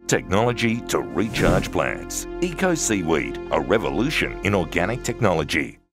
Technology to recharge plants. Eco-seaweed, a revolution in organic technology.